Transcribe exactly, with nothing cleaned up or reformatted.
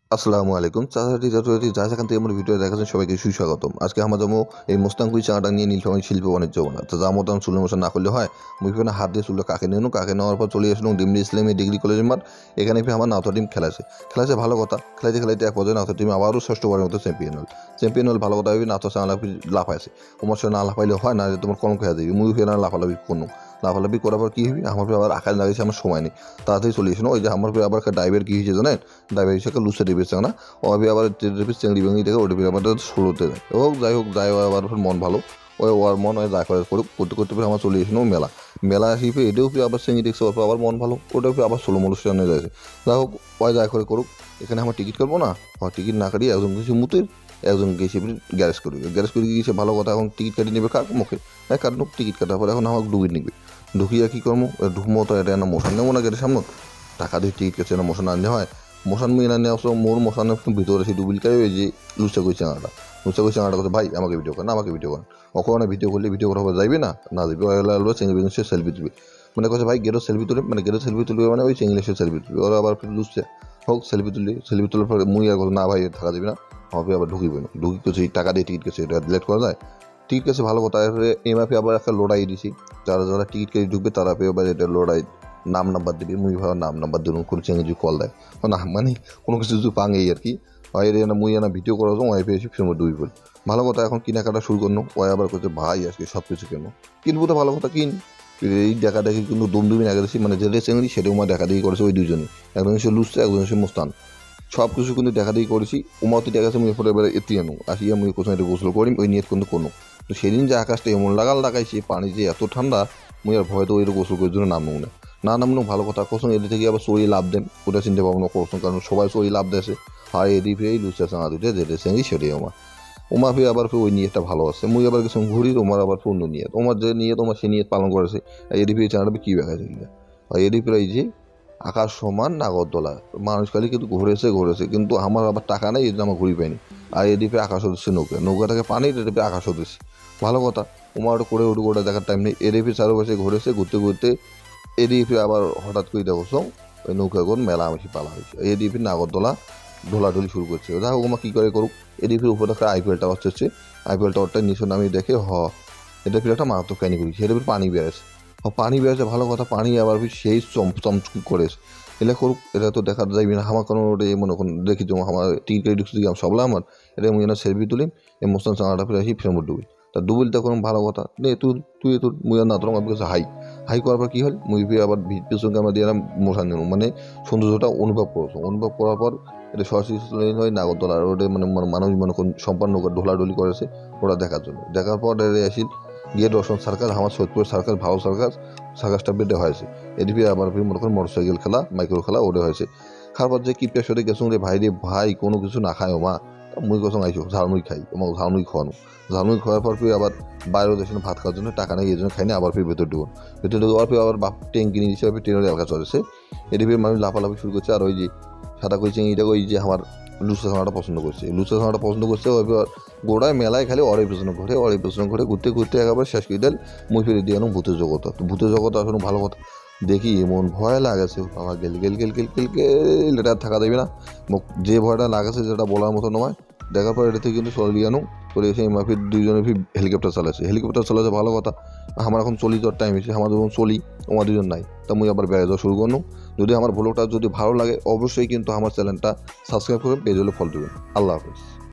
আসসালামু আলাইকুম চাচাটি চাচুটি যা যেখান থেকে আমার ভিডিও দেখাচ্ছেন সবাইকে সুস্বাগতম। আজকে আমরা যাবো এই মোস্তাঙ্কুই চাঙাটা নিয়ে নীলফামারী শিল্প বাণিজ্য মেলা। তো যা মতো চুলের মশা না করলে হয়, মুই ফের হাত দিয়ে চুলে কাকে নিয়ে কাকে নেওয়ার পর চলে আসলাম ডিমলি ইসলামী ডিগ্রি কলেজের মাঠ। এখানে ফিরে আমার নাথা টিম খেলাছে খেলাছে ভালো কথা, খেলাইতে খেলাইতে এক পর্যায়ে নাথা টিম আবারও ষষ্ঠবারের মতো চ্যাম্পিয়ন হল। চ্যাম্পিয়ন হল ভালো কথা, নাথা চাঙা লাফাইছে। তোমার সঙ্গে না লাফাইলে হয় না, যে তোমার কলম খেয়া যাবে, মুই ফের না লাফালাফি করুন। লাফালাফি করার পর কী হবি, আমার ফের আবার আকাশ লাগাইছে, আমার সময় নেই, তাড়াতাড়ি চলে এসো। ওই যে আমার ফের আবার ড্রাইভার কী হয়েছে জানেন, ড্রাইভার হিসেবে লুসে ডিবেছে না, ও আবার চেংড়ি বেঙ্গি থেকে ওটি আমাদের ষোলোতে যায়। হোক যাই হোক যাই আবার মন ভালো, ওই ওর মন হয় যা করে করুক, করতে করতে ফিরে আমার চলে এসেছিল মেলা। মেলা আসি ফিরে এটাও ফিরে আবার চেঙ্গি দেখছে, ওর আবার মন ভালো, ওটাও ফিরে আবার ষোলো মলুষ্যানে যাচ্ছে। যাই হোক ওই যা করে করুক, এখানে আমার টিকিট করবো না, হয় টিকিট না কাটিয়ে একজন কিছু মুতের, একজন গেছে গ্যারেজ করবে, গ্যারেজ করে গিয়েছে ভালো কথা। এখন টিকিট কাটিয়ে নেবে কাক মুখে, হ্যাঁ কাটুক টিকিট কাটার পরে এখন আমাকে ডুবিয়ে নিবে। ঢুকিয়ে কী করবো, ঢুকবো তো এটা না মোশন নেবো না গেটের সামনে, টাকা দিয়ে টিকিট কেটে না মোশন আনতে হয়। মশান মুই এনে আসো মোর মশানের ভিতরে সেই ডুবিলকাই ওই যে লুচা কই চাঙাটা, লুচা কই চাঙাটা করছে ভাই আমাকে ভিডিও করেন, আমাকে ভিডিও করেন। ওখানে ভিডিও করলে ভিডিও করা যাইবে না, না যাবে ওগুলো চেঙ্গি সে সেলফি তুলবে, মানে কথা ভাই গেরো সেলফি তুলে, মানে গেরো সেলফি তুলবে মানে ওই চেঙ্গিলের সেলফি তুলবে, ওরা আবার লুচছে হোক সেলফি তুললি, সেলফি তোলার পরে মুই আর কথা না ভাই থাকা যাবে না, হবে আবার ঢুকিবে না, ঢুকি কিছু টাকা দিয়ে টিকিট কেছে, এটা ডিলেট করা যায়। টিকিট কেছে ভালো কথা, এরপরে এমআপি আবার একটা লড়াই দিছি, যারা যারা টিকিট কেটে ঢুকবে তারা পেয়ে আবার এটা লড়াই নাম নাম্বার দিবি, মুই ভাবে নাম নাম্বার দিলাম কোনো চেঞ্জ যদি কল দেয় না, মানে কোনো কিছু যদি পাঙেই আর কি হয় না, মুই না ভিডিও করা যাও ওয়াইফে এসে ফিল্ম ডুবি বল। ভালো কথা এখন কেনাকাটা শুরু করলো, ওয়াই আবার করছে ভাই আজকে সব কিছু কেন কিনবো, তো ভালো কথা কিন। এই দেখা দেখি কিন্তু দমদমি না গেছি, মানে যেটা চেঙ্গি সেটাও আমার দেখা দেখি করেছে ওই দুজনে, একজন এসে লুচছে একজন এসে মুস্তান, সব কিছু কিন্তু দেখা দেখি করেছি। উমাতি দেখা গেছে মুই এরপরে এবার এতে আনো আসিয়া মুই কোথাও এটা গোসল করিম, ওই নিয়ত কিন্তু কোনো। তো সেদিন যে আকাশটা এমন লাগাল লাগাইছে, পানি যে এত ঠান্ডা, মুই আর ভয় তো ওই গোসল করার জন্য নামবো না, না নামনো ভালো কথা। কোথাও এদিকে থেকে আবার সই লাভ দেন ওটা চিনতে পারবো না করছো, কারণ সবাই সই লাভ দেশে, আর এদিক ফিরে এই লুচা চাঙা দুটো যেটা চেঙ্গি সেটাই আমার। ওমা ফিরে আবার ফিরে ওই নিয়তটা ভালো আছে, মুই আবার কিছু ঘুরি, তোমার আবার পূর্ণ নিয়ে তোমার যে নিয়ে তোমার সে নিয়ত পালন করেছে। এদিক ফিরে চাঙাটা কী দেখা যায়, আর এদিক ফিরে এই যে আকাশ সমান নাগরদোলা, মানুষ খালি কিন্তু ঘুরেছে ঘুরেছে, কিন্তু আমার আবার টাকা নেই, এই জন্য আমার ঘুরি পাইনি। আর এদিকে আকাশ হচ্ছে নৌকা, নৌকা থেকে পানি, এদিকে আকাশ হতেছে ভালো কথা। ওমা ওটা করে উঠে ওটা দেখার টাইম নেই, এদিকে চারপাশে ঘুরেছে, ঘুরতে ঘুরতে এদিকে আবার হঠাৎ করে দেখো ওই নৌকা কোন মেলা বেশি পালা হয়েছে, এদিকে নাগরদোলা ঢোলাঢুলি শুরু করছে। যা হোক ওমা কী করে করুক, এদিকে উপরে একটা আইপিএল টাওয়ার হচ্ছে, আইপিএল টাওয়ারটা নিচে নামি দেখে হ এটা ফিরে একটা মারাত্মক কাহিনি করি, সেটা পানি বেড়েছে, পানি বেড়েছে ভালো কথা, পানি আবার সেই চম চমচুকি করেছে। এলে করুক, এটা তো দেখা যাইবি না আমার কোনো ওটা মনে কোন দেখি তো আমার টিকিট কেটে ঢুকছি সবলা আমার, এটা মুই না সেলফি তুলিম, এই মোস্তান চাঙাটা ফিরে আসি ফ্রেমে ডুবি, তা ডুবিল তো কোনো ভালো কথা নে তুই তুই তোর মুই না তোর আমার কাছে হাই হাই করার পর কী হল, মুই ফিরে আবার পিছন ক্যামেরা দিয়ে মশান নিলাম, মানে সৌন্দর্যটা অনুভব করছো, অনুভব করার পর এটা সরাসরি হয় নাগরদোলা রোডে, মানে মানুষ মনে কোন সম্পন্ন ঢোলাঢুলি করেছে ওরা দেখার জন্য। দেখার পর আসি গিয়ে দর্শন সার্কাস, আমার সৈয়দপুর সার্কাস ভালো সার্কাস, সার্কাসটা বেডে হয়েছে। এদিকে আবার মনে করেন মোটর সাইকেল খেলা মাইক্রো খেলা ওটা হয়েছে। খাওয়ার পর যে কি পেশরে গেছো রে ভাই রে ভাই, কোনো কিছু না খায় মা, মুই কসম আইসো ঝালমুড়ি খাই, আমার ঝালমুড়ি খাওয়ানো, ঝালমুড়ি খাওয়ার পর ফিরে আবার বাইরেও দেশে ভাত খাওয়ার জন্য টাকা নেই, এই জন্য খাই না, আবার ফিরে ভেতর ঢুকুন, ভেতর ঢুকার পর আবার বাপ ট্রেন কিনে দিচ্ছে, ট্রেনের এলাকা চলেছে। এদিকে মানুষ লাফালাফি শুরু করছে, আর ওই যে সাদা কইছে এটা ওই যে আমার লুচা ছানাটা পছন্দ করছে, লুচা ছানাটা পছন্দ করছে, ওই গোড়ায় মেলায় খালি অড়াই পেছনে ঘুরে অড়াই পেছনে ঘুরে ঘুরতে ঘুরতে একেবারে শেষ করে দেন, মুই ফিরে দিয়ে আনো ভূতের জগৎ। তো ভূতের জগৎ আসলে ভালো কথা, দেখি এমন ভয় লাগাছে বাবা, গেল গেল গেল গেল গেল গেল, এটা থাকা দেবে না, যে ভয়টা লাগাছে যেটা বলার মতো নয়। দেখার পর এটা থেকে কিন্তু চলে আনো, চলে এসে মাফির দুইজনে ফির হেলিকপ্টার চালাচ্ছে, হেলিকপ্টার চালাচ্ছে ভালো কথা। আমার এখন চলি যাওয়ার টাইম এসে, আমার যখন চলি আমার দুজন নাই, তা মুই আবার বেড়ে যাওয়া শুরু করলাম। যদি আমার ব্লগটা যদি ভালো লাগে অবশ্যই কিন্তু আমার চ্যানেলটা সাবস্ক্রাইব করে পেজ হলে ফলো দেবেন। আল্লাহ হাফিজ।